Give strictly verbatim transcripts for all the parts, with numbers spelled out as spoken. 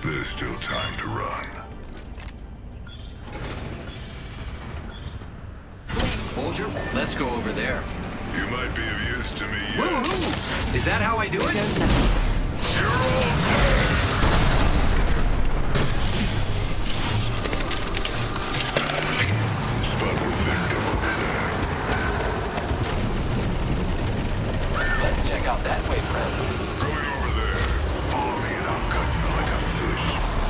There's still time to run. Soldier, let's go over there. You might be of use to me yet. Woohoo! Is that how I do it? You're all dead! Spot the victim over there. Let's check out that way, friends. Going over there. Follow me and I'll cut you like a fish.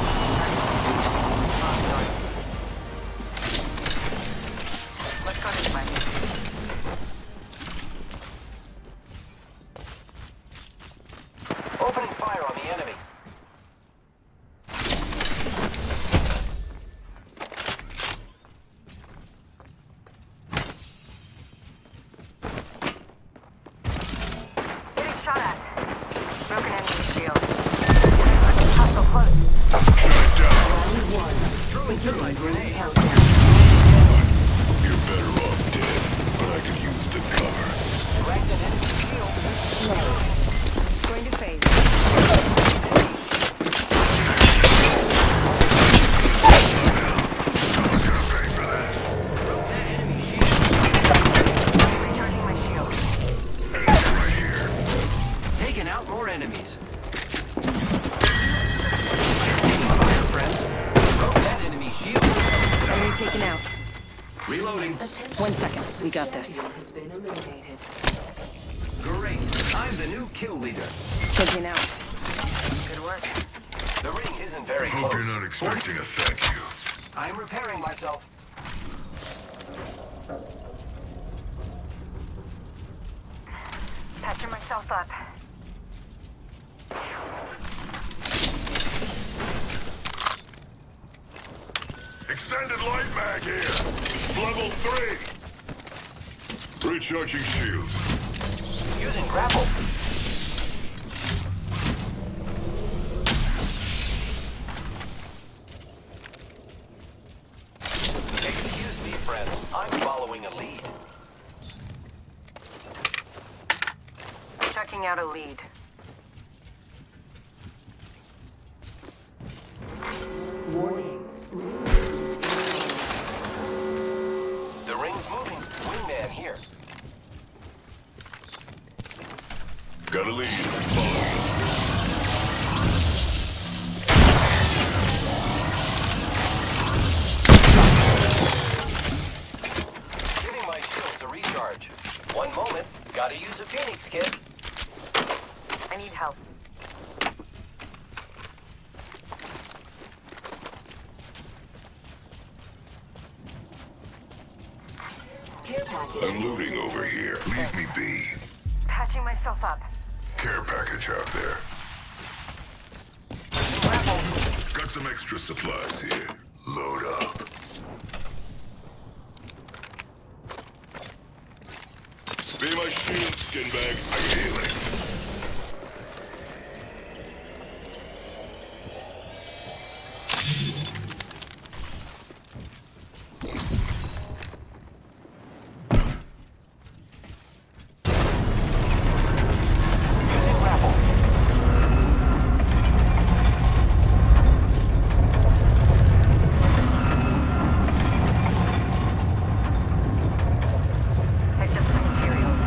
Let's go this way. Opening fire on the enemy. Getting shot at. Broken enemy shield. Hostile close. Shut down. Throwing thermite grenade. You're better off dead, but I could use the cover. Cracked an enemy shield. It's going to phase. Someone's gonna pay for that. Broke that enemy shield. Recharging my shield. Enemy right here. Taking out more enemies. Taking fire, friends. Broke that enemy shield. Enemy taken out. Reloading. One second. We got this. Has been eliminated. Great. I'm the new kill leader. Taken out. Good work. The ring isn't very Hope close. you're not expecting a thank you. I'm repairing myself. Patching myself up. Extended light mag here. Level three. Recharging shields. Using grapple. Excuse me, friend. I'm following a lead. Checking out a lead. Warning. The ring's moving. Wingman here. Got a lead. Follow me. Giving my shields a recharge. One moment. Gotta use a Phoenix kit. I need help. Care package. I'm looting over here. Leave me be. Patching myself up. Care package out there. Grapple. Got some extra supplies here. Load up. Be my shield, skin bag. I'm healing. Using grapple. Picked up some materials.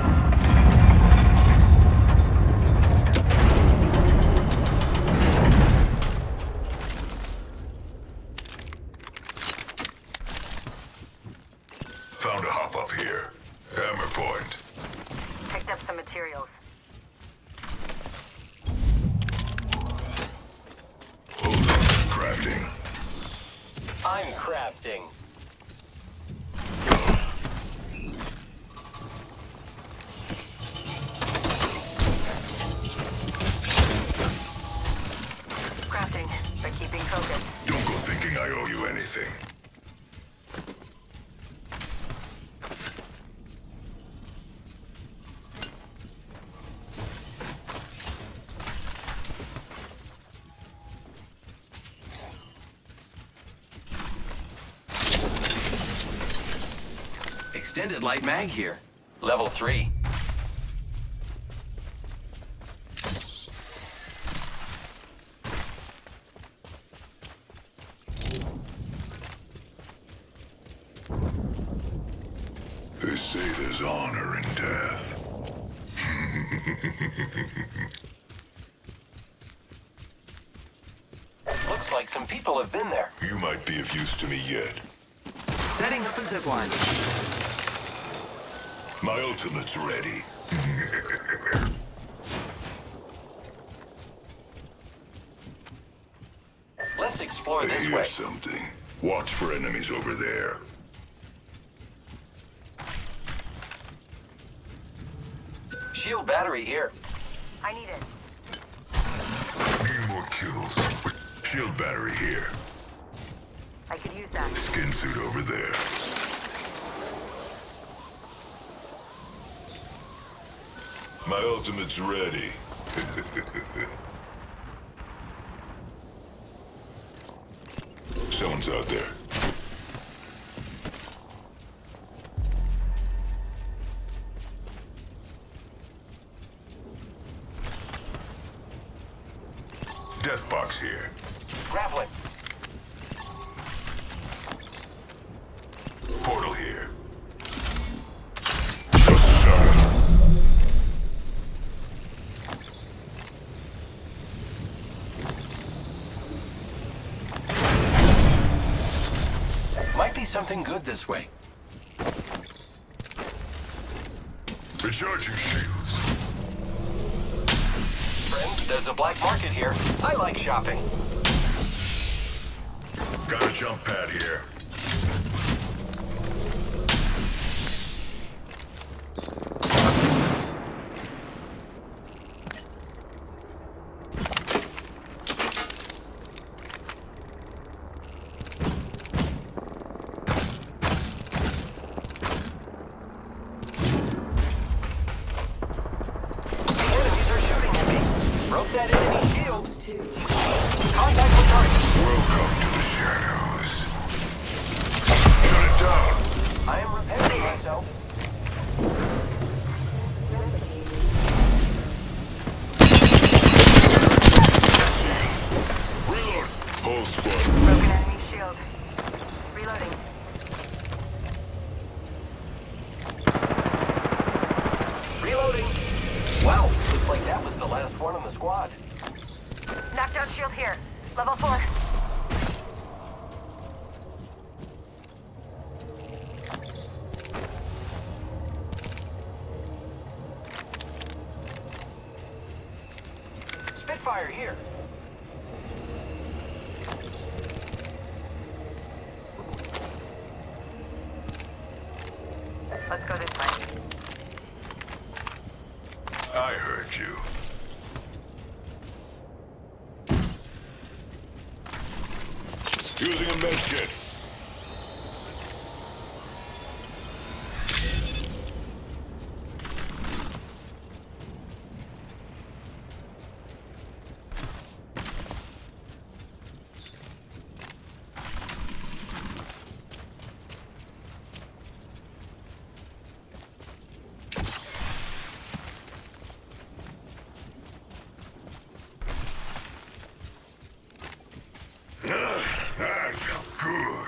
Found a hop up here. Hammer point. Picked up some materials. Hold on. Crafting. I'm crafting. Crafting, but keeping focus. Don't go thinking I owe you anything. Extended light mag here. Level three. Looks like some people have been there. You might be of use to me yet. Setting up a zip line. My ultimate's ready. Let's explore this Here's way. something. Watch for enemies over there. Shield battery here. I need it. Need more kills. Shield battery here. I could use that. Skin suit over there. My ultimate's ready. Someone's out there. Death box here. Grappling. Portal here. Just shot. Might be something good this way. Recharging shields. Friends, there's a black market here. I like shopping. Got a jump pad here. Enemies are shooting at me. Broke that enemy shield. Two. Contact with target. Welcome to the shadows. Shut it down. I am repairing myself. Reload. Whole squad. Broken enemy shield. Reloading. Reloading. Well, looks like that was the last one on the squad. Knocked out shield here. Level four. Spitfire here. Let's go this way. I heard you. Using a med kit. That felt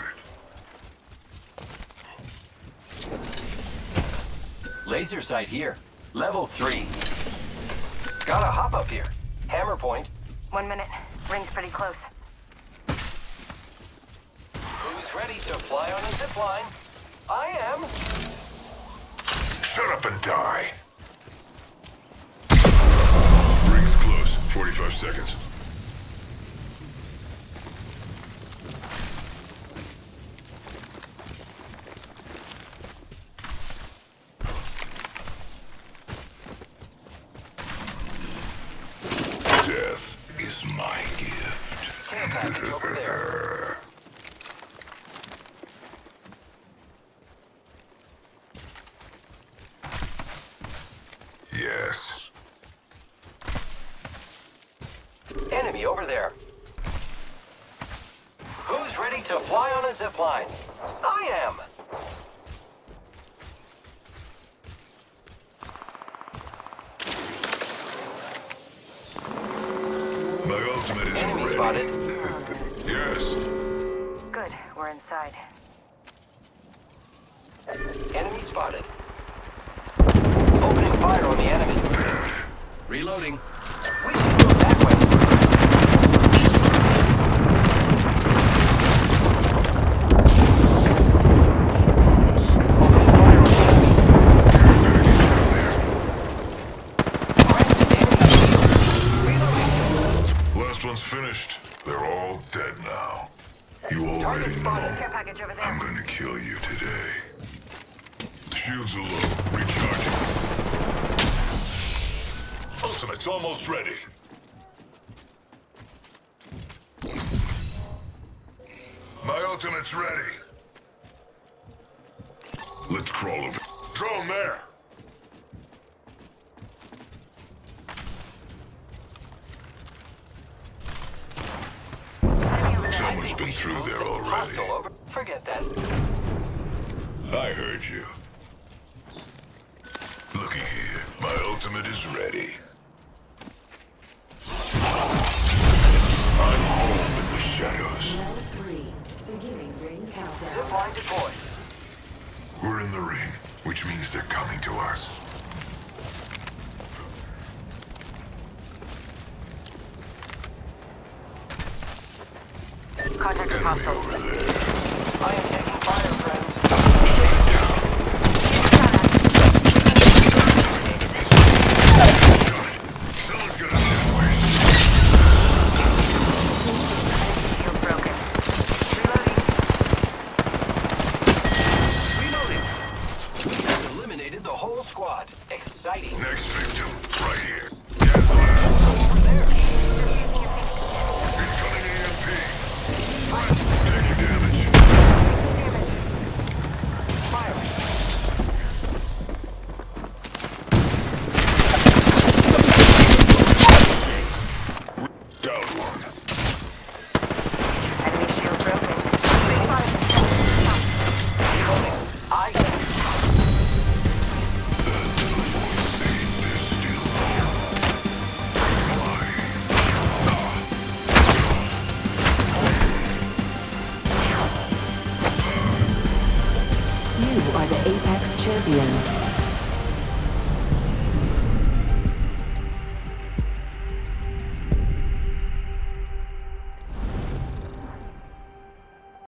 good. Laser sight here. Level three. Got a hop up here. Hammer point. One minute. Ring's pretty close. Who's ready to fly on a zip line? I am. Shut up and die. Ring's close. forty-five seconds. Death is my gift. Care package over there. Yes. Enemy over there. Who's ready to fly on a zip line? I am. My ultimate is Enemy ready. spotted. Yes. Good. We're inside. Enemy spotted. Opening fire on the enemy. Reloading. We should move that way. Revenant's finished. They're all dead now. You already know. Care package over I'm there. gonna kill you today. Shields are low. Recharging. Ultimate's almost ready. My ultimate's ready. Let's crawl over. Drone there. Someone's been through there already. Hostile over. Forget that. I heard you. Looky here. My ultimate is ready. I'm home in the shadows. Level three. Beginning ring countdown. Zip line deployed. We're in the ring, which means they're coming to us. Contact with Enemy hostile. over there. I am taking fire, friends. Someone's gonna get away. Shield broken. Reloading. Reloading. We have eliminated the whole squad. Exciting. Next victim, right here. Gas lab. Over there. Incoming E M P. Front, taking damage. Fire. Down one. Enemy shield broken. Reloading. I You are the Apex champions.